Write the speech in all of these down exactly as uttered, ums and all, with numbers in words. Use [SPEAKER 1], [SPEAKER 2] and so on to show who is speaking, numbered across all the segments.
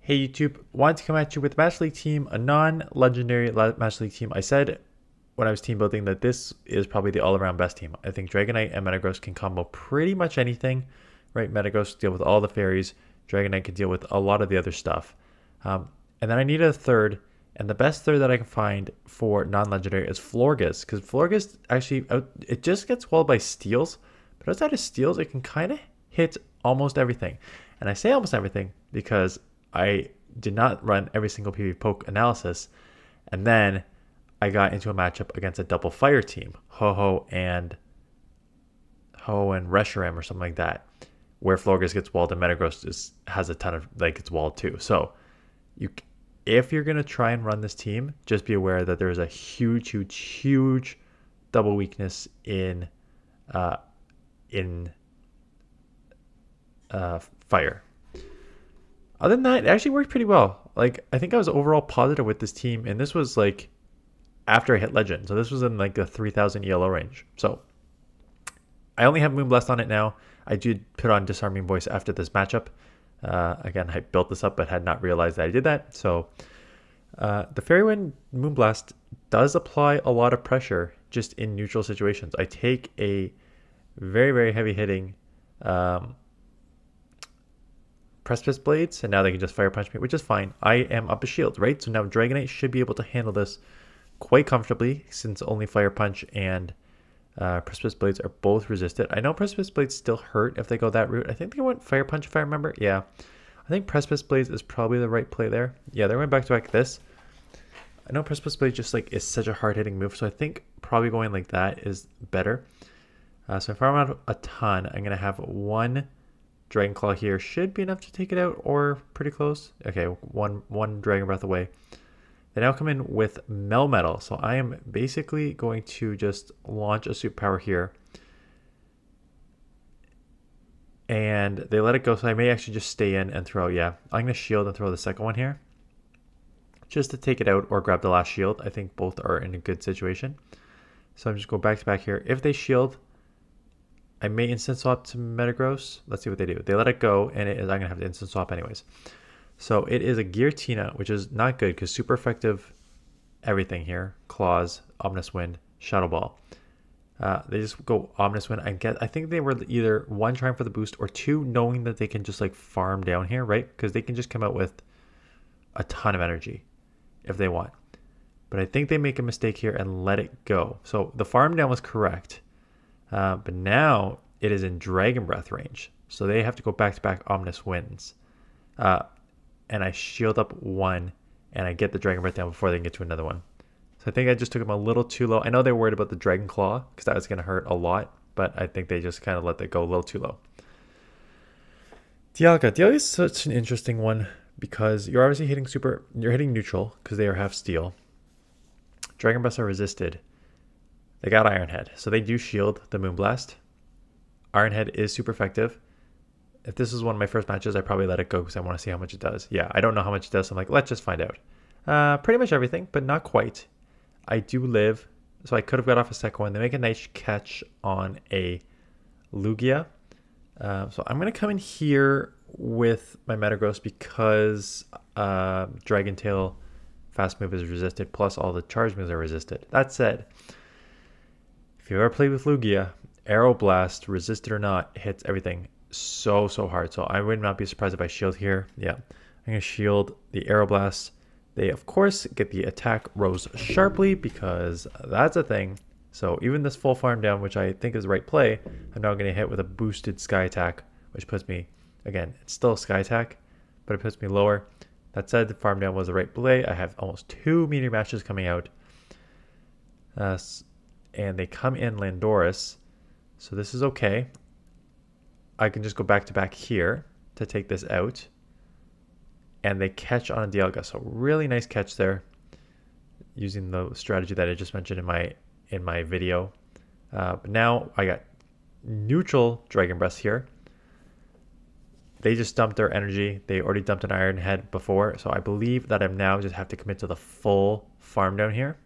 [SPEAKER 1] Hey YouTube, wanted to come at you with Match League team, a non-legendary Match League team. I said when I was team building that this is probably the all-around best team. I think Dragonite and Metagross can combo pretty much anything, right? Metagross deal with all the fairies, Dragonite can deal with a lot of the other stuff. Um, and then I needed a third, and the best third that I can find for non-legendary is FLORGES, because FLORGES actually, out, it just gets walled by steals, but outside of steals, it can kind of hit almost everything. And I say almost everything because I did not run every single P V poke analysis, and then I got into a matchup against a double fire team, Ho-Ho and Ho and Reshiram or something like that, where FLORGES gets walled and Metagross is, has a ton of, like, it's walled too. So you, if you're going to try and run this team, just be aware that there's a huge, huge, huge double weakness in, uh, in uh, fire. Other than that, it actually worked pretty well. Like, I think I was overall positive with this team, and this was like after I hit Legend. So this was in like the three thousand E L O range. So I only have Moonblast on it now. I did put on Disarming Voice after this matchup. Uh, again, I built this up but had not realized that I did that. So uh, the Fairy Wind Moonblast does apply a lot of pressure just in neutral situations. I take a very, very heavy hitting um, Precipice Blades, and now they can just Fire Punch me, which is fine. I am up a shield, right? So now Dragonite should be able to handle this quite comfortably, since only Fire Punch and uh, Precipice Blades are both resisted. I know Precipice Blades still hurt if they go that route. I think they went Fire Punch if I remember. Yeah, I think Precipice Blades is probably the right play there. Yeah, they went back to back this. I know Precipice Blades just like is such a hard hitting move, so I think probably going like that is better. Uh, so if I'm out a ton, I'm gonna have one Dragon Claw here, should be enough to take it out, or pretty close. Okay, one one Dragon Breath away. They now come in with Melmetal, so I am basically going to just launch a Superpower here. And they let it go, so I may actually just stay in and throw, yeah. I'm going to shield and throw the second one here, just to take it out or grab the last shield. I think both are in a good situation. So I'm just going back to back here. If they shield, I may instant swap to Metagross. Let's see what they do. They let it go, and it is, I'm going to have to instant swap anyways. So it is a Giratina, which is not good because super effective everything here. Claws, Ominous Wind, Shadow Ball. Uh, they just go Ominous Wind. I get. I think they were either one, trying for the boost, or two, knowing that they can just like farm down here, right? Because they can just come out with a ton of energy if they want. But I think they make a mistake here and let it go. So the farm down was correct. Uh, but now it is in Dragon Breath range. So they have to go back-to-back Ominous Winds. Uh, and I shield up one, and I get the Dragon Breath down before they can get to another one. So I think I just took them a little too low. I know they were worried about the Dragon Claw, because that was going to hurt a lot. But I think they just kind of let that go a little too low. Dialga. Dialga is such an interesting one, because you're obviously hitting super... You're hitting neutral, because they are half steel. Dragon Breaths are resisted. They got Iron Head, so they do shield the Moonblast. Iron Head is super effective. If this is one of my first matches, I probably let it go because I want to see how much it does. Yeah, I don't know how much it does, so I'm like, let's just find out. Uh, pretty much everything, but not quite. I do live, so I could have got off a second one. They make a nice catch on a Lugia. Uh, so I'm going to come in here with my Metagross because uh, Dragon Tail fast move is resisted, plus all the charge moves are resisted. That said, if you ever played with Lugia, Aeroblast, resisted or not, hits everything so, so hard. So I would not be surprised if I shield here. Yeah, I'm going to shield the Aeroblast. They, of course, get the attack rose sharply because that's a thing. So even this full farm down, which I think is the right play, I'm now going to hit with a boosted Sky Attack, which puts me, again, it's still a Sky Attack, but it puts me lower. That said, the farm down was the right play. I have almost two meteor matches coming out. Uh, and they come in Landorus, so this is okay. I can just go back to back here to take this out, and they catch on a Dialga, so really nice catch there, using the strategy that I just mentioned in my in my video. Uh, but now I got neutral Dragon Breath here. They just dumped their energy. They already dumped an Iron Head before, so I believe that I'm now just have to commit to the full farm down here.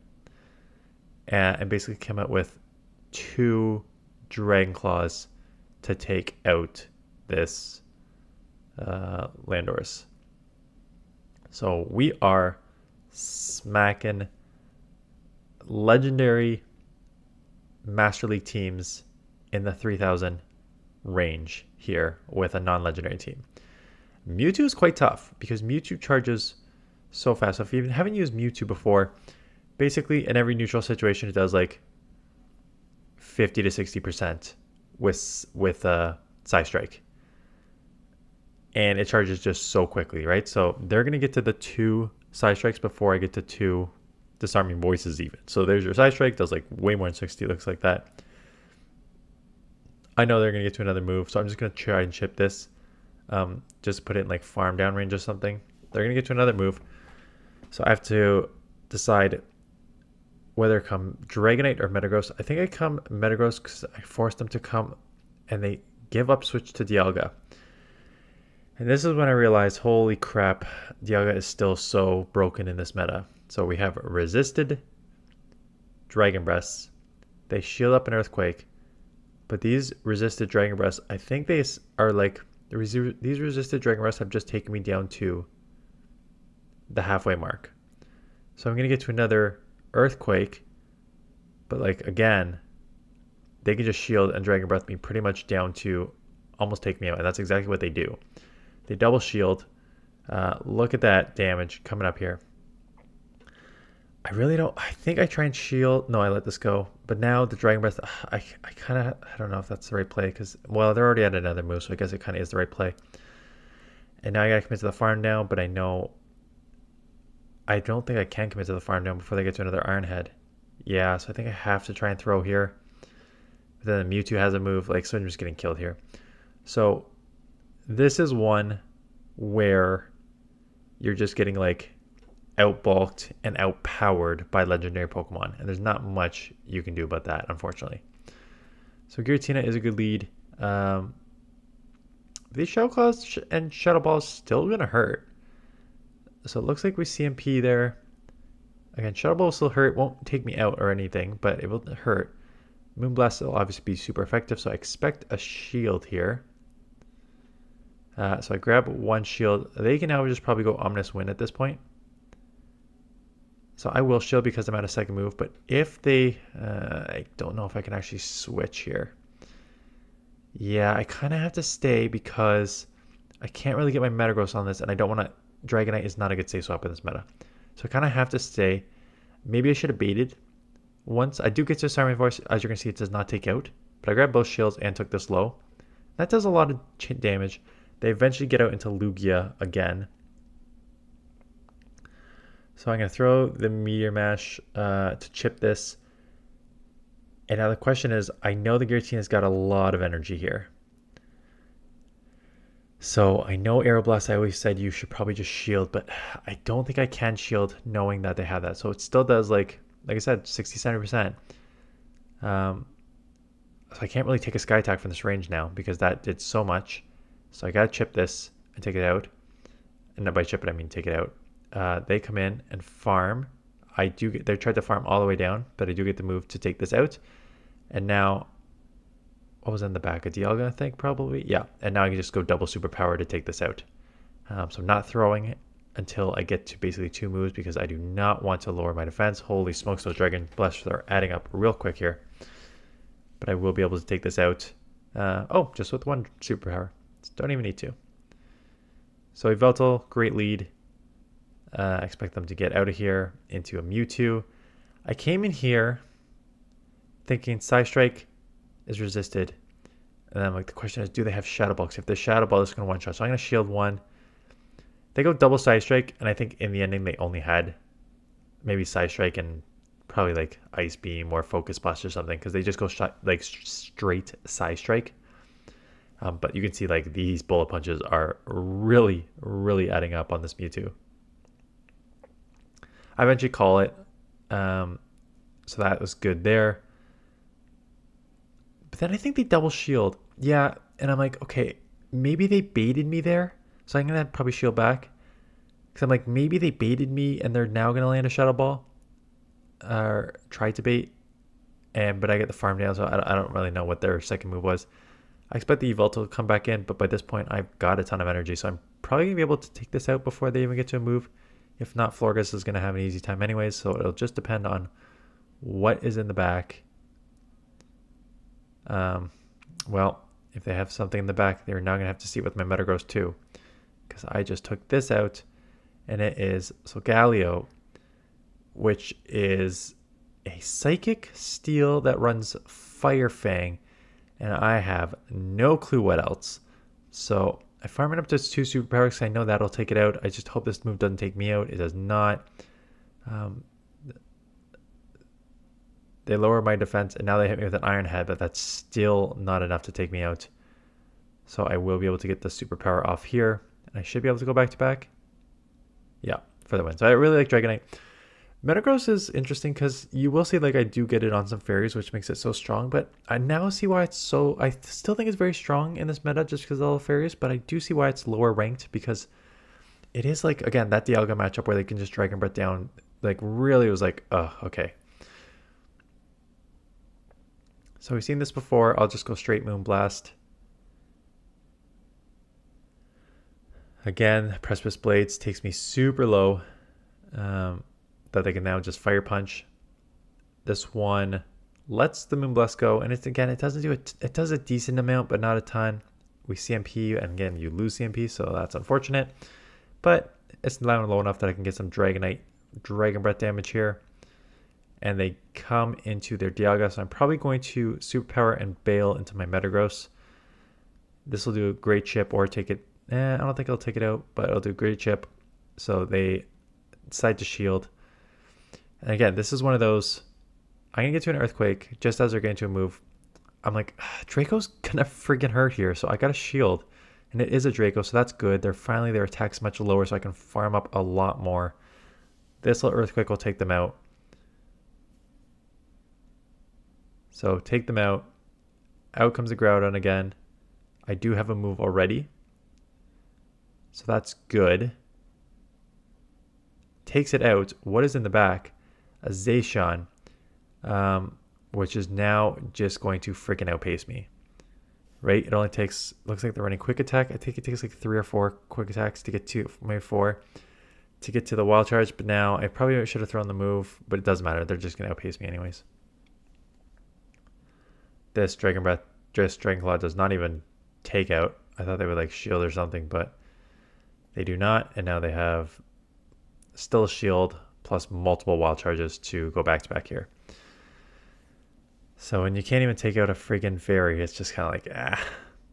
[SPEAKER 1] And basically come out with two Dragon Claws to take out this uh, Landorus. So we are smacking legendary Master League teams in the three thousand range here with a non-legendary team. Mewtwo is quite tough because Mewtwo charges so fast. So if you haven't used Mewtwo before, basically in every neutral situation it does like fifty to sixty percent with with uh, Psy Strike. And it charges just so quickly, right? So they're going to get to the two Psy Strikes before I get to two Disarming Voices even. So there's your Psy Strike, does like way more than sixty, looks like that. I know they're going to get to another move, so I'm just going to try and chip this. Um, just put it in like farm down range or something. They're going to get to another move. So I have to decide whether to come Dragonite or Metagross. I think I come Metagross because I forced them to come and they give up switch to Dialga. And this is when I realized, holy crap, Dialga is still so broken in this meta. So we have resisted Dragon Breaths. They shield up an Earthquake. But these resisted Dragon Breaths, I think they are like, these resisted Dragon Breaths have just taken me down to the halfway mark. So I'm going to get to another Earthquake. But like, again, they can just shield and Dragon Breath me pretty much down to almost take me out. And that's exactly what they do. They double shield. Uh, look at that damage coming up here. I really don't... I think I try and shield. No, I let this go. But now the Dragon Breath... I, I kind of... I don't know if that's the right play. Because, well, they're already at another move. So I guess it kind of is the right play. And now I got to commit to the farm down. But I know... I don't think I can commit to the farm down before they get to another Iron Head. Yeah, so I think I have to try and throw here. But then the Mewtwo has a move. Like, so I'm just getting killed here. So... This is one where you're just getting like outbulked and outpowered by legendary Pokemon. And there's not much you can do about that, unfortunately. So Giratina is a good lead. Um, these Shadow Claws and Shadow Balls still going to hurt. So it looks like we C M P there. Again, Shadow Ball will still hurt. Won't take me out or anything, but it will hurt. Moonblast will obviously be super effective. So I expect a shield here. Uh, so I grab one shield. They can now just probably go Ominous Wind at this point. So I will shield because I'm at a second move. But if they... Uh, I don't know if I can actually switch here. Yeah, I kind of have to stay because I can't really get my Metagross on this. And I don't want to... Dragonite is not a good safe swap in this meta. So I kind of have to stay. Maybe I should have baited once. I do get to Disarming Voice. As you can see, it does not take out. But I grabbed both shields and took this low. That does a lot of damage. They eventually get out into Lugia again. So I'm going to throw the Meteor Mash uh, to chip this. And now the question is, I know the Giratina's got a lot of energy here. So I know Aeroblast, I always said you should probably just shield, but I don't think I can shield knowing that they have that. So it still does like, like I said, sixty, seventy percent. Um, so I can't really take a Sky Attack from this range now because that did so much. So I got to chip this and take it out. And by chip it, I mean take it out. Uh, they come in and farm. I do get, they tried to farm all the way down, but I do get the move to take this out. And now, what was in the back? A Dialga, I think, probably? Yeah. And now I can just go double superpower to take this out. Um, so I'm not throwing it until I get to basically two moves because I do not want to lower my defense. Holy smokes, those Dragon Blasts are adding up real quick here. But I will be able to take this out. Uh, oh, just with one superpower. Don't even need to. So Yveltal, great lead. Uh, I expect them to get out of here into a Mewtwo. I came in here thinking Psy Strike is resisted. And then like the question is, do they have Shadow Ball? Because if there's Shadow Ball, it's going to one shot. So I'm going to shield one. They go double Psy Strike. And I think in the ending, they only had maybe Psy Strike and probably like Ice Beam or Focus Blast or something. Because they just go shot, like straight Psy Strike. Um, but you can see like these bullet punches are really, really adding up on this Mewtwo. I eventually call it. Um, so that was good there. But then I think they double shield. Yeah, and I'm like, okay, maybe they baited me there. So I'm going to probably shield back. Because I'm like, maybe they baited me and they're now going to land a Shadow Ball. Or try to bait. And, but I get the farm down, so I don't, I don't really know what their second move was. I expect the Yveltal to come back in, but by this point, I've got a ton of energy, so I'm probably going to be able to take this out before they even get to a move. If not, Florges is going to have an easy time anyways, so it'll just depend on what is in the back. Um, well, if they have something in the back, they're now going to have to see it with my Metagross too, because I just took this out, and it is Solgaleo, which is a Psychic Steel that runs Fire Fang, and I have no clue what else. So I farm it up to two superpowers because I know that'll take it out. I just hope this move doesn't take me out. It does not. Um, they lower my defense, and now they hit me with an Iron Head, but that's still not enough to take me out. So I will be able to get the superpower off here, and I should be able to go back to back. Yeah, for the win. So I really like Dragonite. Metagross is interesting because you will see like I do get it on some fairies, which makes it so strong, but I now see why it's so, I still think it's very strong in this meta just because of all the fairies, but I do see why it's lower ranked because it is like, again, that Dialga matchup where they can just Dragon Breath down, like really was like, oh, okay. So we've seen this before. I'll just go straight Moonblast. Again, Precipice Blades takes me super low. Um, that they can now just Fire Punch. This one lets the Moonblast go, and it's again, it doesn't do it. It does a decent amount, but not a ton. We C M P, and again, you lose C M P, so that's unfortunate. But it's now low enough that I can get some Dragonite, Dragon Breath damage here, and they come into their Dialga. So I'm probably going to Superpower and bail into my Metagross. This will do a great chip, or take it. Eh, I don't think it'll take it out, but it'll do a great chip. So they decide to shield. And again, this is one of those, I'm going to get to an Earthquake just as they're getting to a move. I'm like, Draco's going to friggin' hurt here. So I got a shield, and it is a Draco, so that's good. They're finally, their attack's much lower, so I can farm up a lot more. This little Earthquake will take them out. So take them out. Out comes the Groudon again. I do have a move already, so that's good. Takes it out. What is in the back? A Zacian, um, which is now just going to freaking outpace me. Right? It only takes, looks like they're running quick attack. I think it takes like three or four quick attacks to get to, maybe four, to get to the wild charge. But now I probably should have thrown the move, but it doesn't matter. They're just going to outpace me anyways. This Dragon Breath, just Dragon Claw does not even take out. I thought they would like shield or something, but they do not. And now they have still a shield plus multiple wild charges to go back to back here. So when you can't even take out a friggin' fairy, it's just kind of like, ah.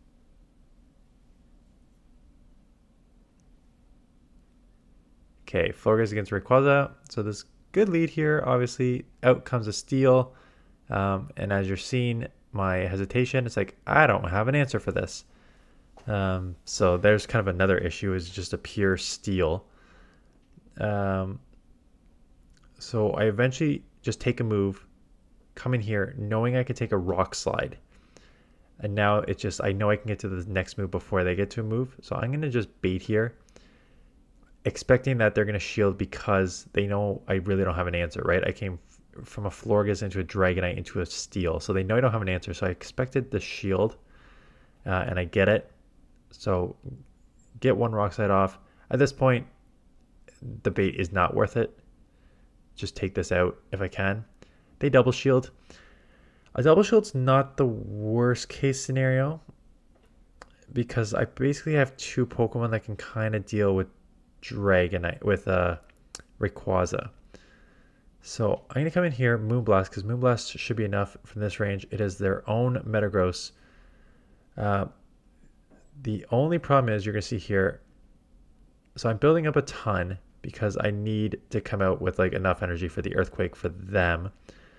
[SPEAKER 1] Okay, Florges against Rayquaza. So this good lead here, obviously. Out comes a steal. Um, and as you're seeing my hesitation, it's like, I don't have an answer for this. Um, so there's kind of another issue, is just a pure steal. Um, so I eventually just take a move, come in here, knowing I could take a Rock Slide. And now it's just, I know I can get to the next move before they get to a move. So I'm going to just bait here, expecting that they're going to shield because they know I really don't have an answer, right? I came from a Florges into a Dragonite into a Steel. So they know I don't have an answer. So I expected the shield, uh, and I get it. So get one Rock Slide off. At this point, the bait is not worth it. Just take this out if I can. They double shield. A double shield's not the worst case scenario because I basically have two Pokemon that can kind of deal with Dragonite, with uh, Rayquaza. So I'm going to come in here, Moonblast, because Moonblast should be enough from this range. It is their own Metagross. Uh, the only problem is you're going to see here, so I'm building up a ton because I need to come out with like enough energy for the Earthquake for them.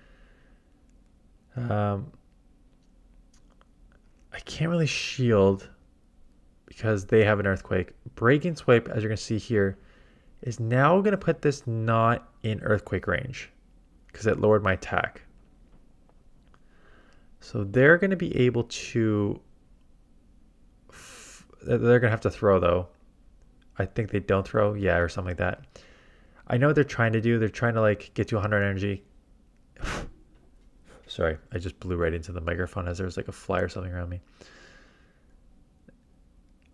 [SPEAKER 1] Um, I can't really shield because they have an Earthquake. Breaking Swipe, as you're going to see here, is now going to put this not in Earthquake range because it lowered my attack. So they're going to be able to, f they're going to have to throw though. I think they don't throw, yeah, or something like that. I know what they're trying to do. They're trying to like get to one hundred energy. Sorry, I just blew right into the microphone as there was like a fly or something around me.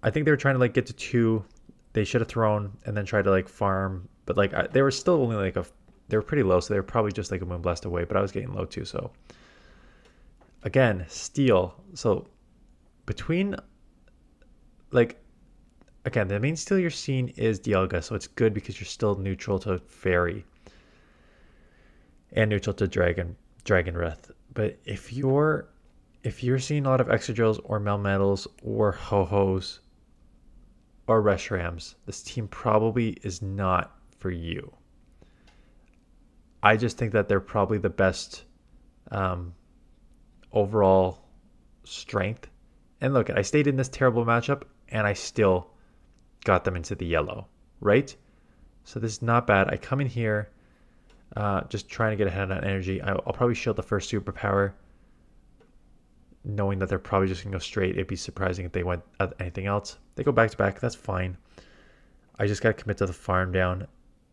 [SPEAKER 1] I think they were trying to like get to two. They should have thrown and then tried to like farm, but like I, they were still only like a, they were pretty low, so they were probably just like a Moonblast away. But I was getting low too, so again, steal. So between like again, the main steal you're seeing is Dialga, so it's good because you're still neutral to Fairy and neutral to Dragon Dragon Breath. But if you're if you're seeing a lot of Excadrills or Melmetals or Ho-Hos or Reshrams, this team probably is not for you. I just think that they're probably the best um, overall strength. And look, I stayed in this terrible matchup and I still got them into the yellow, right? So this is not bad. I come in here uh, just trying to get ahead on energy. I'll, I'll probably shield the first superpower, knowing that they're probably just going to go straight. It'd be surprising if they went at anything else. They go back to back. That's fine. I just got to commit to the farm down.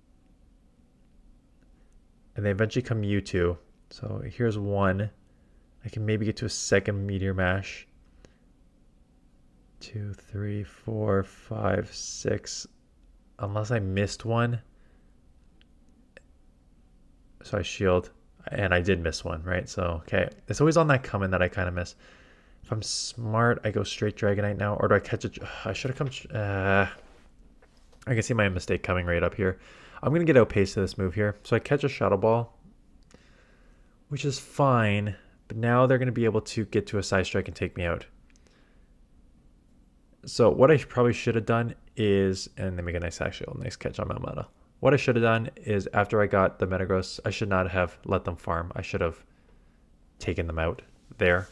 [SPEAKER 1] And they eventually come Mewtwo. So here's one. I can maybe get to a second Meteor Mash. Two, three, four, five, six. Unless I missed one. So I shield. And I did miss one, right? So, okay. It's always on that coming that I kind of miss. If I'm smart, I go straight Dragonite now. Or do I catch it? I should have come... Uh, I can see my mistake coming right up here. I'm going to get outpaced to this move here. So I catch a Shadow Ball, which is fine. But now they're going to be able to get to a Side Strike and take me out. So what I probably should have done is... And they make a nice actual nice catch on Melmetal. What I should have done is after I got the Metagross, I should not have let them farm. I should have taken them out there.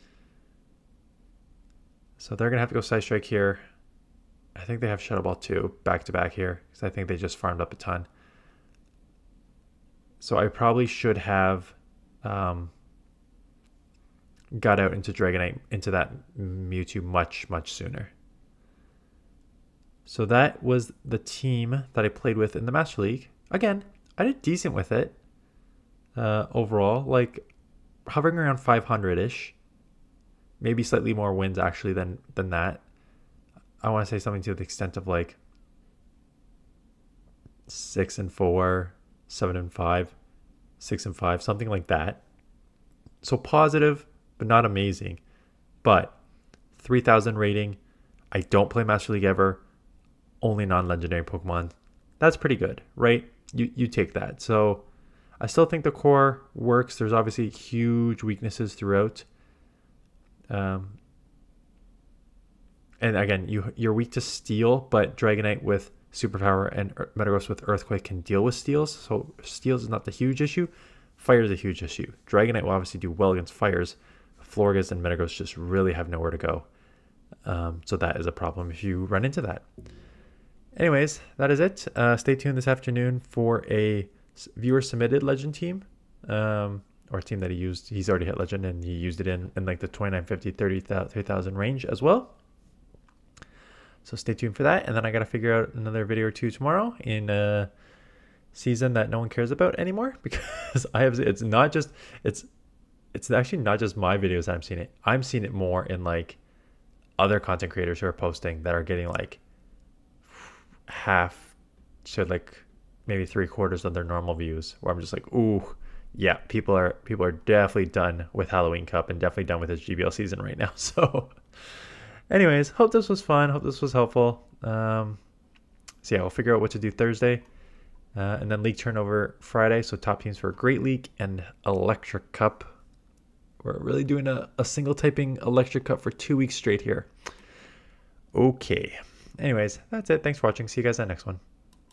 [SPEAKER 1] So they're going to have to go Side Strike here. I think they have Shadow Ball too, back to back here, because I think they just farmed up a ton. So I probably should have um, got out into Dragonite, into that Mewtwo much, much sooner. So that was the team that I played with in the Master League. Again, I did decent with it uh, overall, like hovering around five hundred-ish. Maybe slightly more wins actually than, than that. I want to say something to the extent of like six and four, seven and five, six and five, something like that. So positive, but not amazing. But three thousand rating. I don't play Master League ever. Only non-legendary Pokemon. That's pretty good, right? You you take that. So I still think the core works. There's obviously huge weaknesses throughout. Um, and again, you you're weak to Steel, but Dragonite with Superpower and Metagross with Earthquake can deal with Steels. So Steels is not the huge issue. Fire is a huge issue. Dragonite will obviously do well against Fires. Florges and Metagross just really have nowhere to go. Um, so that is a problem if you run into that. Anyways, that is it. Uh, stay tuned this afternoon for a viewer submitted legend team, um, or a team that he used. He's already hit legend and he used it in, in like the twenty-nine fifty, thirty thousand range as well. So stay tuned for that. And then I got to figure out another video or two tomorrow in a season that no one cares about anymore, because I have, it's not just, it's, it's actually not just my videos that I'm seeing it. I'm seeing it more in like other content creators who are posting that are getting like half to like maybe three quarters of their normal views, where I'm just like, ooh, yeah, people are people are definitely done with Halloween Cup and definitely done with this G B L season right now. So anyways, hope this was fun, hope this was helpful. Um so yeah, we'll figure out what to do Thursday, uh, and then league turnover Friday. So top teams for Great League and Electric Cup. We're really doing a, a single typing Electric Cup for two weeks straight here. Okay. Anyways, that's it. Thanks for watching. See you guys on the next one.